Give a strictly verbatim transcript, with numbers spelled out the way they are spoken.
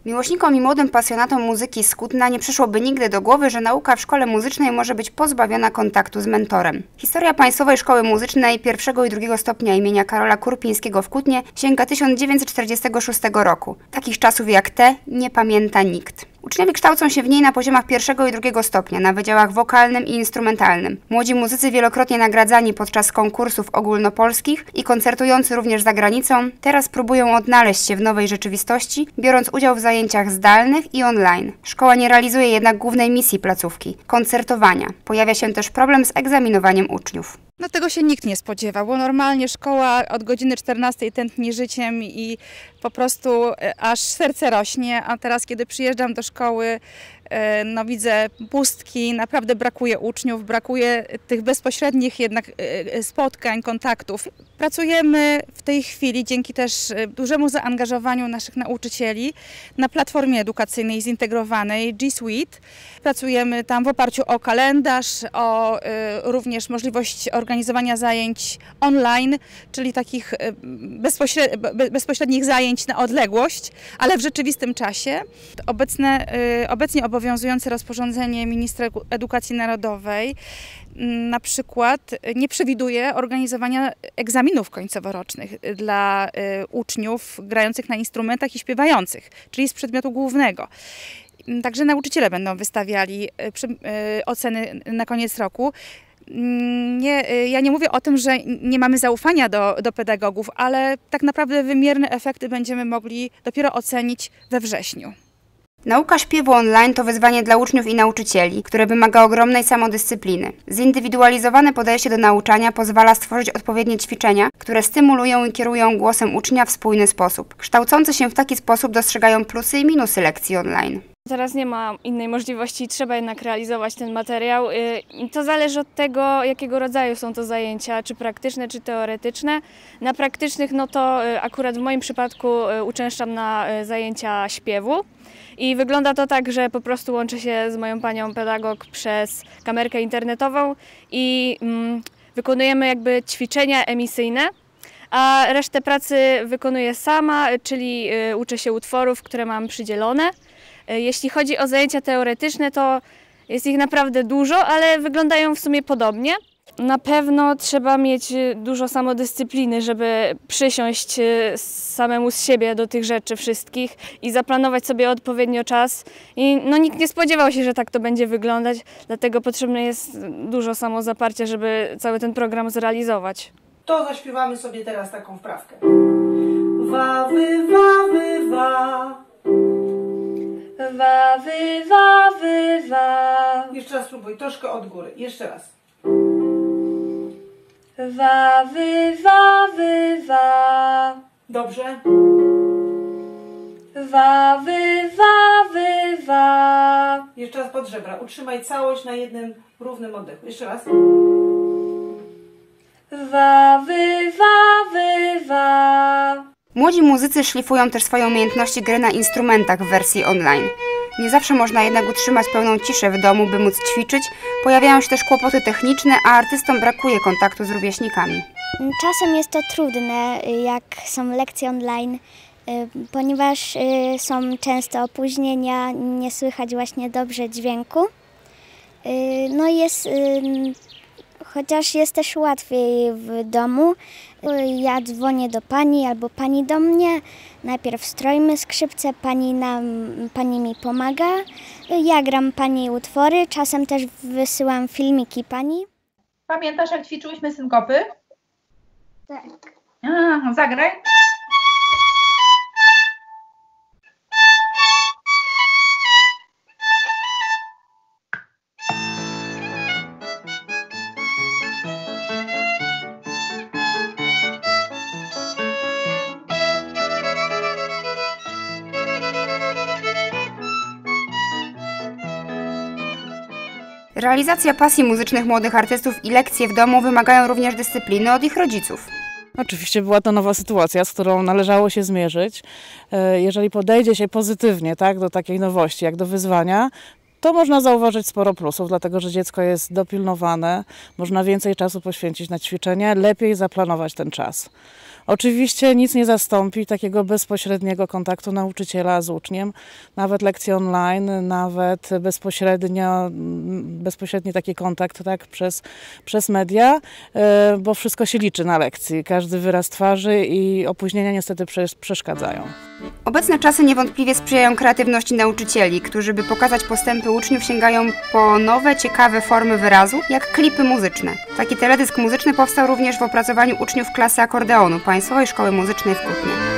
Miłośnikom i młodym pasjonatom muzyki z Kutna nie przyszłoby nigdy do głowy, że nauka w szkole muzycznej może być pozbawiona kontaktu z mentorem. Historia Państwowej Szkoły Muzycznej pierwszego i drugiego stopnia imienia Karola Kurpińskiego w Kutnie sięga tysiąc dziewięćset czterdziestego szóstego roku. Takich czasów jak te nie pamięta nikt. Uczniowie kształcą się w niej na poziomach pierwszego i drugiego stopnia, na wydziałach wokalnym i instrumentalnym. Młodzi muzycy wielokrotnie nagradzani podczas konkursów ogólnopolskich i koncertujący również za granicą, teraz próbują odnaleźć się w nowej rzeczywistości, biorąc udział w zajęciach zdalnych i online. Szkoła nie realizuje jednak głównej misji placówki – koncertowania. Pojawia się też problem z egzaminowaniem uczniów. No tego się nikt nie spodziewał, bo normalnie szkoła od godziny czternastej tętni życiem i po prostu aż serce rośnie, a teraz kiedy przyjeżdżam do szkoły, no widzę pustki, naprawdę brakuje uczniów, brakuje tych bezpośrednich jednak spotkań, kontaktów. Pracujemy w tej chwili dzięki też dużemu zaangażowaniu naszych nauczycieli na platformie edukacyjnej zintegrowanej G Suite. Pracujemy tam w oparciu o kalendarz, o również możliwość organizowania zajęć online, czyli takich bezpośrednich zajęć na odległość, ale w rzeczywistym czasie. Obecne, obecnie obowiązujące rozporządzenie ministra edukacji narodowej na przykład nie przewiduje organizowania egzaminów końcoworocznych dla uczniów grających na instrumentach i śpiewających, czyli z przedmiotu głównego. Także nauczyciele będą wystawiali oceny na koniec roku. Nie, ja nie mówię o tym, że nie mamy zaufania do, do pedagogów, ale tak naprawdę wymierne efekty będziemy mogli dopiero ocenić we wrześniu. Nauka śpiewu online to wyzwanie dla uczniów i nauczycieli, które wymaga ogromnej samodyscypliny. Zindywidualizowane podejście do nauczania pozwala stworzyć odpowiednie ćwiczenia, które stymulują i kierują głosem ucznia w spójny sposób. Kształcący się w taki sposób dostrzegają plusy i minusy lekcji online. Teraz nie ma innej możliwości, trzeba jednak realizować ten materiał. I to zależy od tego, jakiego rodzaju są to zajęcia, czy praktyczne, czy teoretyczne. Na praktycznych, no to akurat w moim przypadku uczęszczam na zajęcia śpiewu. I wygląda to tak, że po prostu łączę się z moją panią pedagog przez kamerkę internetową i mm, wykonujemy jakby ćwiczenia emisyjne, a resztę pracy wykonuję sama, czyli y, uczę się utworów, które mam przydzielone. Y, jeśli chodzi o zajęcia teoretyczne, to jest ich naprawdę dużo, ale wyglądają w sumie podobnie. Na pewno trzeba mieć dużo samodyscypliny, żeby przysiąść samemu z siebie do tych rzeczy wszystkich i zaplanować sobie odpowiednio czas. I no, nikt nie spodziewał się, że tak to będzie wyglądać, dlatego potrzebne jest dużo samozaparcia, żeby cały ten program zrealizować. To zaśpiewamy sobie teraz taką wprawkę. Wa, wy, wa, wy, wa. Wa, wy, wa, wy, wa. Jeszcze raz spróbuj, troszkę od góry. Jeszcze raz. Wa, wy, wa, wy, wa. Dobrze. Wa, wy, wa, wy, wa. Jeszcze raz pod żebra. Utrzymaj całość na jednym równym oddechu. Jeszcze raz. Wa, wy, wa, wy, wa. Młodzi muzycy szlifują też swoje umiejętności gry na instrumentach w wersji online. Nie zawsze można jednak utrzymać pełną ciszę w domu, by móc ćwiczyć. Pojawiają się też kłopoty techniczne, a artystom brakuje kontaktu z rówieśnikami. Czasem jest to trudne, jak są lekcje online, ponieważ są często opóźnienia, nie słychać właśnie dobrze dźwięku. No jest, chociaż jest też łatwiej w domu. Ja dzwonię do pani albo pani do mnie. Najpierw strojmy skrzypce, pani, nam, pani mi pomaga. Ja gram pani utwory, czasem też wysyłam filmiki pani. Pamiętasz, jak ćwiczyłyśmy synkopy? Tak. A, zagraj. Realizacja pasji muzycznych młodych artystów i lekcje w domu wymagają również dyscypliny od ich rodziców. Oczywiście była to nowa sytuacja, z którą należało się zmierzyć. Jeżeli podejdzie się pozytywnie, tak, do takiej nowości, jak do wyzwania, to można zauważyć sporo plusów, dlatego że dziecko jest dopilnowane, można więcej czasu poświęcić na ćwiczenia, lepiej zaplanować ten czas. Oczywiście nic nie zastąpi takiego bezpośredniego kontaktu nauczyciela z uczniem, nawet lekcje online, nawet bezpośrednio, bezpośredni taki kontakt tak, przez, przez media, bo wszystko się liczy na lekcji, każdy wyraz twarzy i opóźnienia niestety przeszkadzają. Obecne czasy niewątpliwie sprzyjają kreatywności nauczycieli, którzy by pokazać postępy uczniów sięgają po nowe, ciekawe formy wyrazu, jak klipy muzyczne. Taki teledysk muzyczny powstał również w opracowaniu uczniów klasy akordeonu Państwowej Szkoły Muzycznej w Kutnie.